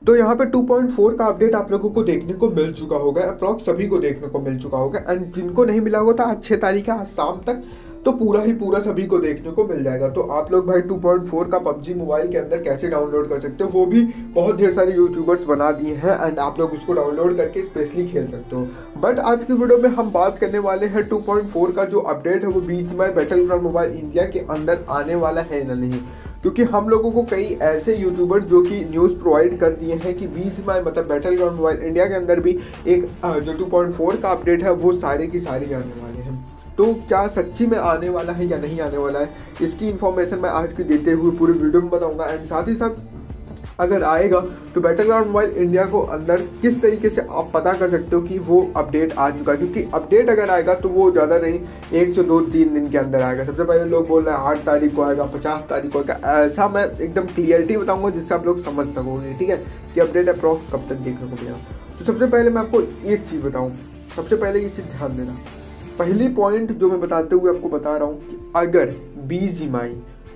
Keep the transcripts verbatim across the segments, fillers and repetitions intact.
तो यहाँ पे टू पॉइंट फोर का अपडेट आप लोगों को देखने को मिल चुका होगा, अप्रॉक्स सभी को देखने को मिल चुका होगा। एंड जिनको नहीं मिला होगा तो आज छः तारीख है, आज शाम तक तो पूरा ही पूरा सभी को देखने को मिल जाएगा। तो आप लोग भाई टू पॉइंट फोर का पबजी मोबाइल के अंदर कैसे डाउनलोड कर सकते हो, वो भी बहुत ढेर सारे यूट्यूबर्स बना दिए हैं एंड आप लोग उसको डाउनलोड करके स्पेशली खेल सकते हो। बट आज की वीडियो में हम बात करने वाले हैं टू पॉइंट फोर का जो अपडेट है वो बीजीएमआई बैटलग्राउंड मोबाइल इंडिया के अंदर आने वाला है ना नहीं, क्योंकि हम लोगों को कई ऐसे यूट्यूबर जो कि न्यूज़ प्रोवाइड कर दिए हैं कि बीजीएमआई मतलब बैटलग्राउंड मोबाइल इंडिया के अंदर भी एक जो टू पॉइंट फोर का अपडेट है वो सारे की सारी आने वाले हैं। तो क्या सच्ची में आने वाला है या नहीं आने वाला है, इसकी इन्फॉर्मेशन मैं आज की देते हुए पूरी वीडियो में बताऊंगा। एंड साथ ही साथ अगर आएगा तो बैटलग्राउंड मोबाइल इंडिया को अंदर किस तरीके से आप पता कर सकते हो कि वो अपडेट आ चुका है, क्योंकि अपडेट अगर आएगा तो वो ज़्यादा नहीं एक से दो तीन दिन के अंदर आएगा। सबसे पहले लोग बोल रहे हैं आठ तारीख को आएगा, पचास तारीख को आएगा, ऐसा मैं एकदम क्लियरिटी बताऊंगा जिससे आप लोग समझ सकोगे, ठीक है, कि अपडेट अप्रॉक्स कब तक देखने को मिलेगा। तो सबसे पहले मैं आपको एक चीज़ बताऊँ, सबसे पहले ये चीज़ ध्यान देना, पहली पॉइंट जो मैं बताते हुए आपको बता रहा हूँ कि अगर बीजीएमआई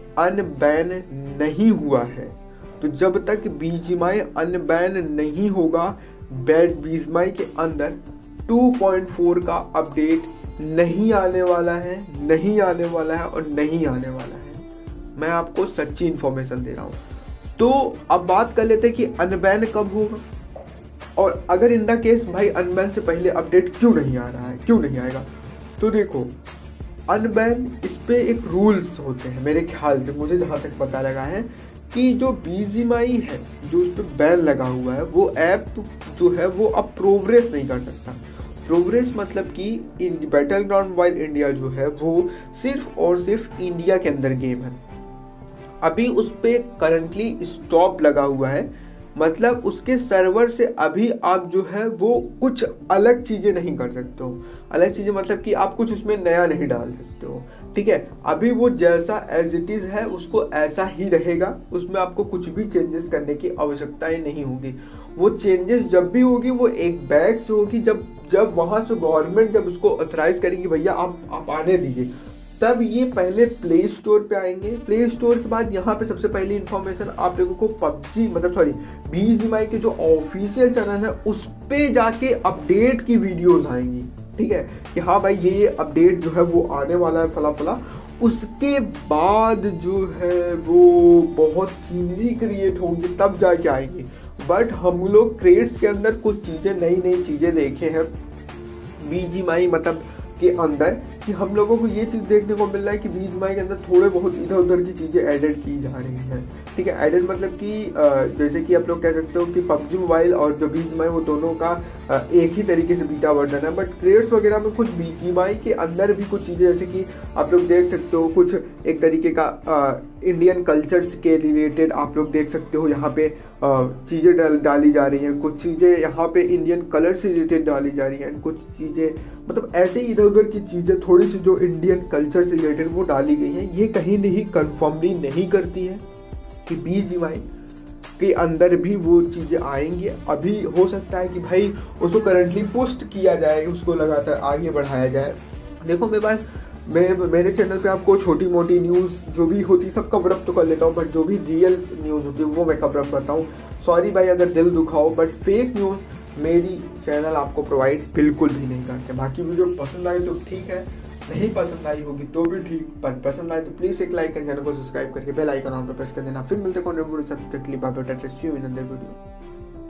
अनबैन नहीं हुआ है तो जब तक बीजीएमआई अनबैन नहीं होगा बैड बीजीएमआई के अंदर टू पॉइंट फोर का अपडेट नहीं आने वाला है, नहीं आने वाला है और नहीं आने वाला है। मैं आपको सच्ची इन्फॉर्मेशन दे रहा हूँ। तो अब बात कर लेते हैं कि अनबैन कब होगा, और अगर इन द केस भाई अनबैन से पहले अपडेट क्यों नहीं आ रहा है, क्यों नहीं आएगा। तो देखो अनबैन इस पे एक रूल्स होते हैं मेरे ख्याल से, मुझे जहाँ तक पता लगा है कि जो बीजीएमआई है जो उस पर बैन लगा हुआ है वो ऐप जो है वो अब प्रोग्रेस नहीं कर सकता। प्रोग्रेस मतलब कि इन बैटलग्राउंड मोबाइल इंडिया जो है वो सिर्फ और सिर्फ इंडिया के अंदर गेम है, अभी उस पर करंटली स्टॉप लगा हुआ है, मतलब उसके सर्वर से अभी आप जो है वो कुछ अलग चीज़ें नहीं कर सकते हो। अलग चीज़ें मतलब कि आप कुछ उसमें नया नहीं डाल सकते हो, ठीक है। अभी वो जैसा एज इट इज़ है उसको ऐसा ही रहेगा, उसमें आपको कुछ भी चेंजेस करने की आवश्यकता ही नहीं होगी। वो चेंजेस जब भी होगी वो एक बैग से होगी, जब जब वहाँ से गवर्नमेंट जब उसको ऑथराइज करेगी भैया आप आप आने दीजिए, तब ये पहले प्ले स्टोर पे आएंगे। प्ले स्टोर के बाद यहाँ पे सबसे पहली इन्फॉर्मेशन आप लोगों को पबजी मतलब सॉरी बीजीएमआई के जो ऑफिशियल चैनल है उस पे जाके अपडेट की वीडियोस आएंगी, ठीक है, कि हाँ भाई ये अपडेट जो है वो आने वाला है फला फला। उसके बाद जो है वो बहुत सीनरी क्रिएट होगी तब जाके आएंगी। बट हम लोग क्रेट्स के अंदर कुछ चीज़ें नई नई चीज़ें देखे हैं बीजीएमआई मतलब के अंदर, कि हम लोगों को ये चीज़ देखने को मिल रहा है कि बीजीएमआई के अंदर थोड़े बहुत इधर उधर की चीज़ें एडिट की जा रही हैं, ठीक है। एडिट मतलब कि जैसे कि आप लोग कह सकते हो कि पबजी मोबाइल और जो बीजीएमआई वो दोनों का एक ही तरीके से बीटा वर्जन है, बट क्रेट्स वगैरह में कुछ बीजीएमआई के अंदर भी कुछ चीज़ें जैसे कि आप लोग देख सकते हो कुछ एक तरीके का इंडियन कल्चर्स के रिलेटेड आप लोग देख सकते हो यहाँ पे चीज़ें डाल डाली जा रही हैं, कुछ चीज़ें यहाँ पे इंडियन कलर से रिलेटेड डाली जा रही हैं, कुछ चीज़ें मतलब ऐसे ही इधर उधर की चीज़ें थोड़ी सी जो इंडियन कल्चर से रिलेटेड वो डाली गई हैं। ये कहीं नहीं कंफर्मली नहीं करती है कि बीजीएमआई के अंदर भी वो चीज़ें आएंगी। अभी हो सकता है कि भाई उसको करंटली पोस्ट किया जाए, उसको लगातार आगे बढ़ाया जाए। देखो मेरे पास मेरे मेरे चैनल पे आपको छोटी मोटी न्यूज़ जो भी होती सब कवर अप तो कर लेता हूँ, बट जो भी रियल न्यूज़ होती है वो मैं कवर अप करता हूँ। सॉरी भाई अगर दिल दुखाओ, बट फेक न्यूज़ मेरी चैनल आपको प्रोवाइड बिल्कुल भी नहीं करते। बाकी वीडियो पसंद आई तो ठीक है, नहीं पसंद आई होगी तो भी ठीक, पर पसंद आए तो प्लीज़ एक लाइक कर चैनल को सब्सक्राइब करके बेल आइकन ऑन पर प्रेस कर देना। फिर मिलते हैं कौन वीडियो, सब तक के लिए bye bye, see you in other video.